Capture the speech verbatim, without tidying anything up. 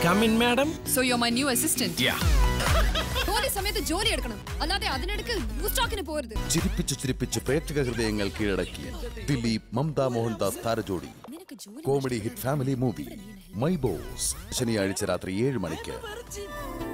Come in, madam. So you're my new assistant? Yeah. Police സമയത്ത് ജോലി എടുക്കണം, അല്ലാതെ അതിനിടയ്ക്ക് ന്യൂസ് പോരുത്. ചിരിപ്പിച്ച് ചിരിപ്പിച്ച് പ്രേക്ഷക ഹൃദയങ്ങൾ കീഴടക്കി ദിലീപ് മമത മോഹൻദാസ് താരജോഡി comedy hit family movie my boss ശനിയാഴ്ച രാത്രി ഏഴ് മണിക്ക്.